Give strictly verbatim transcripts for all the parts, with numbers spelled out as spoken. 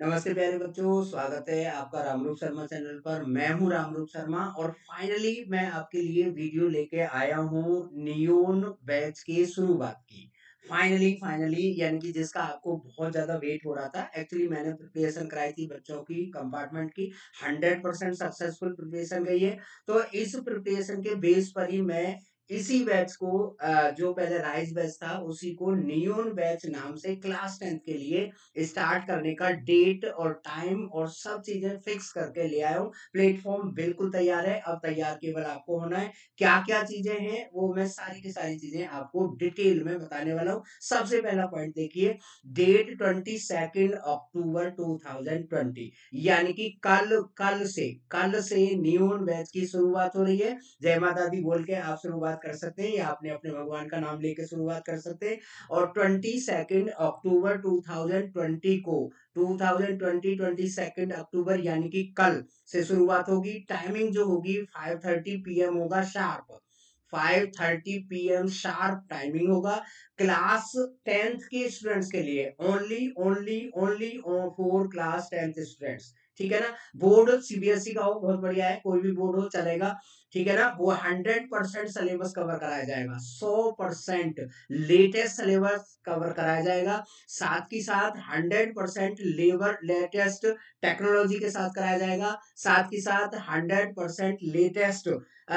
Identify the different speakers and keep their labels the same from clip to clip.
Speaker 1: नमस्ते प्यारे बच्चों, स्वागत है आपका रामरूप शर्मा चैनल पर। मैं हूं रामरूप शर्मा और फाइनली मैं आपके लिए वीडियो लेके आया हूं नियोन बैच की शुरुआत की। फाइनली फाइनली यानी कि जिसका आपको बहुत ज्यादा वेट हो रहा था। एक्चुअली मैंने प्रिपरेशन कराई थी बच्चों की कंपार्टमेंट की, हंड्रेड परसेंट सक्सेसफुल प्रिपरेशन गई है। तो इस प्रिपरेशन के बेस पर ही मैं इसी बैच को अ, जो पहले राइज बैच था उसी को नियोन बैच नाम से क्लास टेंथ के लिए स्टार्ट करने का डेट और टाइम और सब चीजें फिक्स करके ले आया हूँ। प्लेटफॉर्म बिल्कुल तैयार है, अब तैयार केवल आपको होना है। क्या क्या चीजें हैं वो मैं सारी की सारी चीजें आपको डिटेल में बताने वाला हूँ। सबसे पहला पॉइंट देखिए, date twenty second October two thousand twenty, यानी कि कल कल से कल से नियोन बैच की शुरुआत हो रही है। जय माता दी बोल के आप शुरुआत कर सकते हैं या आपने अपने भगवान का नाम लेके शुरुआत कर सकते हैं। और twenty second October two thousand twenty को two thousand twenty twenty second October यानी कि कल से शुरुआत होगी। टाइमिंग जो होगी फाइव थर्टी पी एम होगा sharp. Five thirty P M sharp timing होगा। क्लास टेंथ के स्टूडेंट्स के लिए only only only for class tenth students. ठीक है ना। बोर्ड सीबीएसई का हो, बहुत बढ़िया है, कोई भी बोर्ड हो चलेगा। ठीक है ना। वो हंड्रेड परसेंट सिलेबस कवर कराया जाएगा, सौ परसेंट लेटेस्ट सिलेबस कवर कराया जाएगा। साथ ही साथ hundred percent labour latest technology के साथ कराया जाएगा। साथ ही साथ हंड्रेड परसेंट लेटेस्ट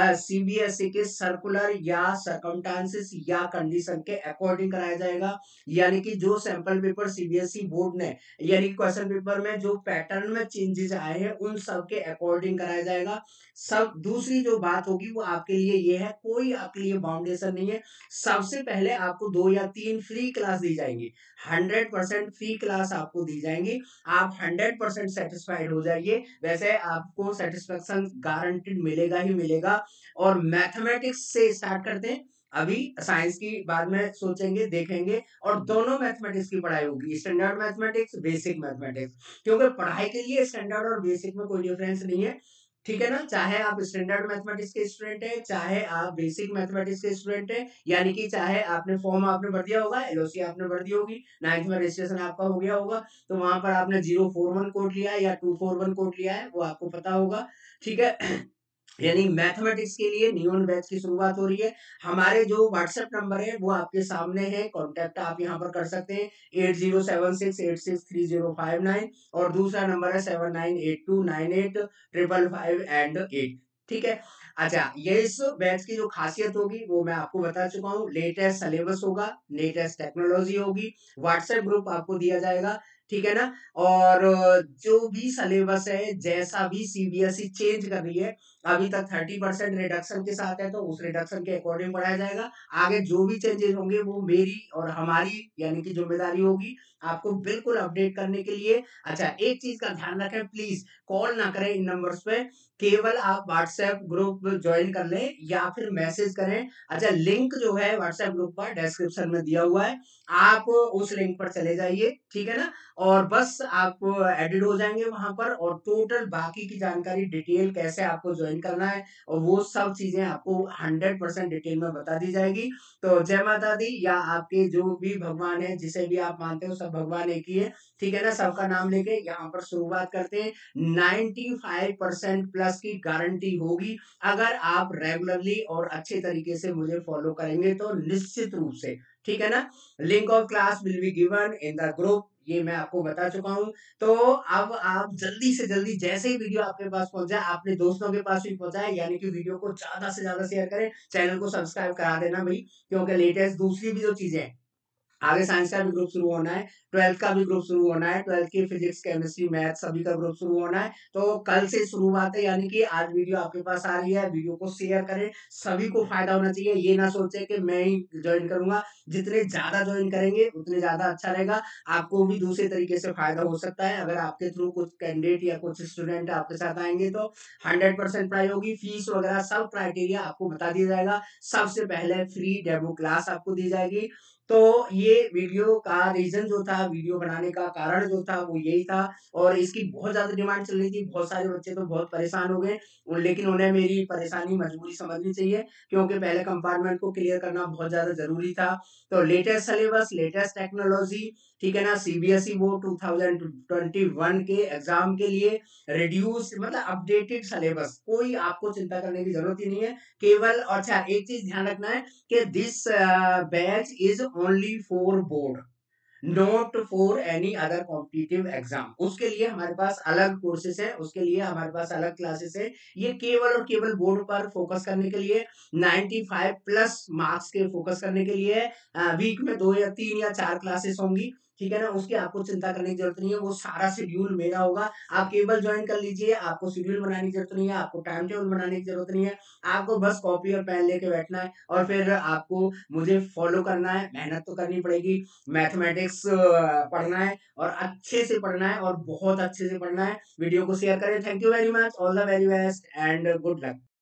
Speaker 1: सीबीएसई के सर्कुलर या सरकमस्टांसेस या कंडीशन के अकॉर्डिंग कराया जाएगा। यानी कि जो सैंपल पेपर सीबीएसई बोर्ड ने यानी क्वेश्चन पेपर में जो पैटर्न में चेंजेस आए हैं उन सब के अकॉर्डिंग कराया जाएगा। सब दूसरी जो बात होगी वो आपके लिए ये है, कोई आपके लिए बाउंडेशन नहीं है। सबसे पहले आपको दो या तीन फ्री क्लास दी जाएंगी। हंड्रेड परसेंट फ्री क्लास आपको दी जाएंगी। आप हंड्रेड परसेंट सेटिस्फाइड हो जाइए। वैसे आपको सेटिस्फेक्शन गारंटेड मिलेगा ही मिलेगा। और मैथमेटिक्स से स्टार्ट करते हैं। अभी साइंस की बाद में सोचेंगे देखेंगे। और दोनों मैथमेटिक्स की पढ़ाई होगी, स्टैंडर्ड मैथमेटिक्स, बेसिक मैथमेटिक्स। क्योंकि पढ़ाई के लिए स्टैंडर्ड और बेसिक में कोई डिफरेंस नहीं है। ठीक है ना। चाहे आप स्टैंडर्ड मैथमेटिक्स के स्टूडेंट है, चाहे आप बेसिक मैथमेटिक्स के स्टूडेंट है, यानी कि चाहे आपने फॉर्म आपने भर दिया होगा, एलओसी आपने भर दी होगी, नाइन्थ में रजिस्ट्रेशन आपका हो गया होगा, तो वहां पर आपने जीरो फोर वन कोड लिया है या टू फोर वन कोड लिया है, वो आपको पता होगा। ठीक है। यानी मैथमेटिक्स के लिए नियोन बैच की शुरुआत हो रही है। हमारे जो व्हाट्सएप नंबर है वो आपके सामने है, कांटेक्ट आप यहां पर कर सकते हैं, eight zero seven six eight six three zero five nine. और दूसरा नंबर है seven nine eight two nine eight triple five and eight. ठीक है। अच्छा, ये इस बैच की जो खासियत होगी वो मैं आपको बता चुका हूँ। लेटेस्ट सिलेबस होगा, लेटेस्ट टेक्नोलॉजी होगी, व्हाट्सएप ग्रुप आपको दिया जाएगा। ठीक है ना। और जो भी सिलेबस है, जैसा भी सीबीएसई चेंज कर रही है, अभी तक थर्टी परसेंट रिडक्शन के साथ है तो उस रिडक्शन के अकॉर्डिंग बढ़ाया जाएगा। आगे जो भी चेंजेस होंगे वो मेरी और हमारी यानी कि जिम्मेदारी होगी आपको बिल्कुल अपडेट करने के लिए। अच्छा, एक चीज का ध्यान रखें, प्लीज कॉल ना करें इन नंबर्स पे, केवल आप व्हाट्सएप ग्रुप ज्वाइन कर लें या फिर मैसेज करें। अच्छा, लिंक जो है व्हाट्सएप ग्रुप का डिस्क्रिप्शन में दिया हुआ है, आप उस लिंक पर चले जाइए। ठीक है ना। और बस आप एडिट हो जाएंगे वहां पर, और टोटल बाकी की जानकारी डिटेल कैसे आपको ज्वाइन करना है और वो सब चीजें आपको हंड्रेड परसेंट डिटेल में बता दी जाएगी। तो जय माता दी, या आपके जो भी भगवान है, जिसे भी आप मानते हो, सब भगवान एक ही है। ठीक है ना। सबका नाम लेके यहाँ पर शुरुआत करते हैं। नाइन्टी फाइव परसेंट प्लस की गारंटी होगी अगर आप रेगुलरली और अच्छे तरीके से मुझे फॉलो करेंगे तो, निश्चित रूप से। ठीक है ना। Link of class will be given in the group, ये मैं आपको बता चुका हूं। तो अब आप जल्दी से जल्दी, जैसे ही वीडियो आपके पास पहुंचा, अपने दोस्तों के पास भी पहुंचाए, यानी कि वीडियो को ज्यादा से ज्यादा शेयर करें। चैनल को सब्सक्राइब करा देना भाई, क्योंकि लेटेस्ट दूसरी भी जो चीजें हैं, आगे साइंस का भी ग्रुप शुरू होना है, ट्वेल्थ का भी ग्रुप शुरू होना है, ट्वेल्थ की फिजिक्स केमिस्ट्री मैथ सभी का ग्रुप शुरू होना है। तो कल से शुरुआत है, यानी कि आज वीडियो आपके पास आ रही है, वीडियो को शेयर करें, सभी को फायदा होना चाहिए। ये ना सोचे कि मैं ही ज्वाइन करूंगा, जितने ज्यादा ज्वाइन करेंगे उतने ज्यादा अच्छा रहेगा। आपको भी दूसरे तरीके से फायदा हो सकता है, अगर आपके थ्रू कुछ कैंडिडेट या कुछ स्टूडेंट आपके साथ आएंगे तो हंड्रेड परसेंट पढ़ाई होगी। फीस वगैरह सब क्राइटेरिया आपको बता दिया जाएगा। सबसे पहले फ्री डेमो क्लास आपको दी जाएगी। तो ये वीडियो का रीज़न जो था, वीडियो बनाने का कारण जो था, वो यही था और इसकी बहुत ज़्यादा डिमांड चल रही थी। बहुत सारे बच्चे तो बहुत परेशान हो गए, उन लेकिन उन्हें मेरी परेशानी, मजबूरी समझनी चाहिए क्योंकि पहले कंपार्टमेंट को क्लियर करना बहुत ज़्यादा ज़रूरी था। तो लेटेस्ट सिलेबस, लेटेस्ट टेक्नोलॉज़ी, ठीक है ना? CBSE board two thousand twenty one के एग्ज़ाम के लिए रिड्यूस्ड मतलब अपडेटेड सिलेबस, कोई आपको चिंता करने की ज़रूरत ही नहीं है। केवल अच्छा एक चीज़ ध्यान रखना है कि this batch is only for board, not for any other competitive exam. उसके लिए हमारे पास अलग कोर्सेज है, उसके लिए हमारे पास अलग क्लासेस है। ये केवल और केवल बोर्ड पर फोकस करने के लिए, पचानवे प्लस मार्क्स के फोकस करने के लिए है। वीक में दो या तीन या चार क्लासेस होंगी, ठीक है ना? उसकी आपको चिंता करने की जरूरत नहीं है, वो सारा शेड्यूल मेरा होगा। आप केवल ज्वाइन कर लीजिए, आपको शेड्यूल बनाने की जरूरत नहीं है, आपको टाइम टेबल बनाने की जरूरत नहीं है। आपको बस कॉपी और पेन लेके बैठना है और फिर आपको मुझे फॉलो करना है। मेहनत तो करनी पड़ेगी, मैथमेटिक्स पढ़ना है और अच्छे से पढ़ना है और बहुत अच्छे से पढ़ना है। वीडियो को शेयर करें। Thank you very much, all the very best and good luck.